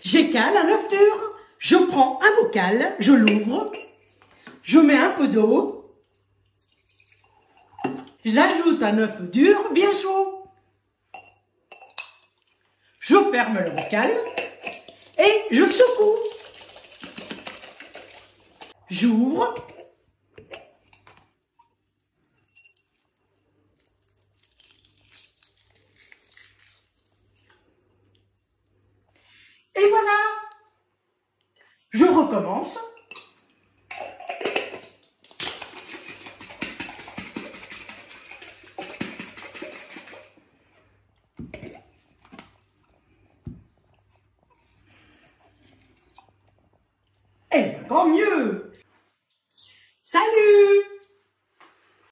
J'écale un œuf dur. Je prends un bocal, je l'ouvre, je mets un peu d'eau, j'ajoute un œuf dur bien chaud. Je ferme le bocal et je secoue. J'ouvre. Et voilà. Je recommence. Et encore mieux. Salut!